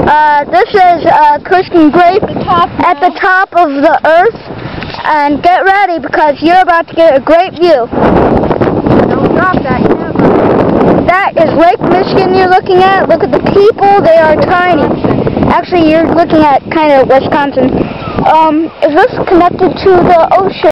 This is Christian Grape at the top of the earth, and get ready because you're about to get a great view. Don't drop that camera. That is Lake Michigan you're looking at. Look at the people, they are tiny. Actually, you're looking at kind of Wisconsin. Is this connected to the ocean?